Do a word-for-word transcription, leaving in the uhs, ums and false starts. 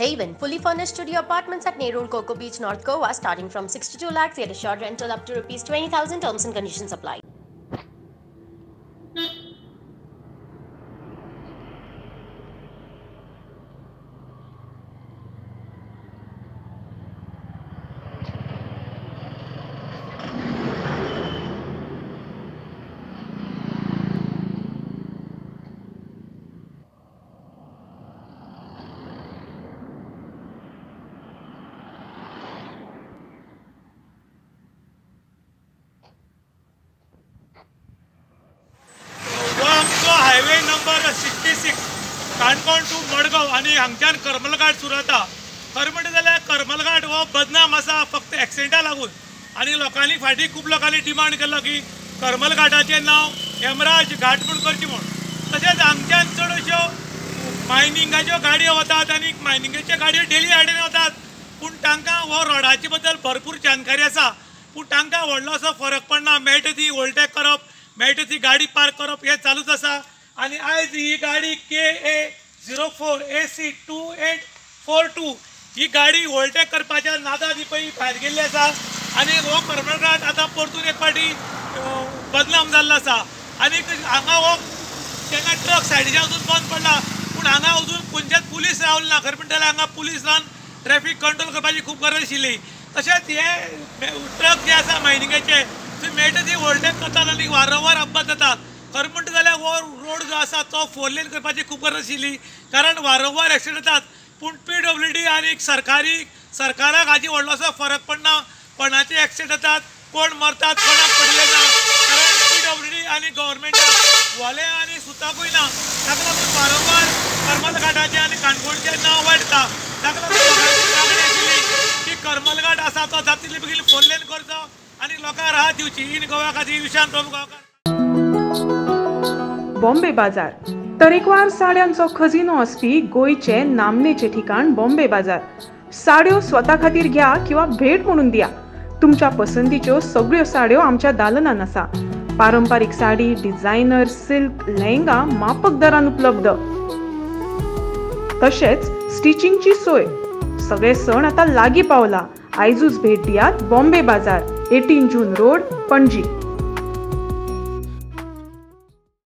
Haven, fully furnished studio apartments at Nerul, Coco Beach, North Goa, starting from sixty-two lakhs at a short rental up to rupees twenty thousand. Terms and conditions apply. Highway number sixty six Canacona to Madgaon आणि हांगच्यान करमल घाट सुरू जाता. खरें म्हणटा जाल्यार करमल घाट हो बदनाम आसा फक्त एक्सिडेंटा लागून. आनी लोकांनी फाटीं खूब लोकांनी डिमांड केलो की करमल घाटाचें नांव हेमराज घाट म्हूण करचें म्हूण. तशेंच हांगच्यान चडश्यो मायनिंगाच्यो गाडयो वतात आनी मायनिंगेच्यो गाडयो डेली हाडेन वतात, पूण तांकां हो रोडाचे बद्दल भरपूर जानकारी आसा, पूण तांकां व्हडलो असो फरक पडना. मेळटा ती ओवरटेक करप, मेळटा ती गाडी पार्क करप, हें चालूच आसा. आनी आयज ही गाडी K A zero four A C two eight four two ही गाडी ओवरटेक करपाच्या नादान ही पळय भायर गेल्ली आसा. आनी हो करमल घाट आतां परतून एक फावटी बदनाम जाल्लो आसा. आनी हांगा हो केन्ना ट्रक सायडीच्यान वचून बंद पडला, पूण हांगा अजून खंयचेच पुलीस रावले ना. खरें म्हणटा जाल्यार हांगा पुलीस रावन ट्रॅफीक कंट्रोल करपाची खूब गरज आशिल्ली. तशेंच हे ट्रक जे आसा मायनिंगेचे थंय मेळटा ती ओवरटेक करतात आनी वारंवार अपघात जातात. खरें म्हणटा जाल्यार हो रोड जो आसा तो फोर लेन करपाची खूब गरज आशिल्ली, कारण वारंवार एक्सिडेंट जातात. पूण पी डब्ल्यू डी आनी सरकारी सरकाराक हाजी व्हडलोसो फरक पडना. कोणाचे एक्सिडेंट जातात, कोण मरतात, कोणाक पडले ना, कारण पी डब्ल्यू डी आनी गव्हर्मेंटाक वले आनी सुताकूय ना. ताका लागून वारंवार करमल घाटाचें आनी काणकोणचें नांव वाडटा. ताका लागून लोकांची मागणी आशिल्ली की करमल घाट आसा तो जाता तितले बेगीन फोर लेन करचो आनी लोकांक राहत दिवची. इन गोवा खातीर विशांत प्रभू गांवकार. बॉम्बे बाजार, तरेकवार साड्यांचो खजिनो असपी गोयचे नामनेचे ठिकाण बॉम्बे बाजार. साड्यो स्वता खातीर घ्या किंवा भेट म्हणून दिया. तुमच्या पसंतीच्यो सगळ्यो साड्यो आमच्या दालनान आसा. पारंपारीक साडी, डिझायनर, सिल्क, लेहंगा माफक दरान उपलब्ध. तशेंच स्टिचिंगची सोय. सगळे सण आता लागीं पावला. आयजूच भेट दियात बॉम्बे बाजार, एटीन जून रोड, पणजी.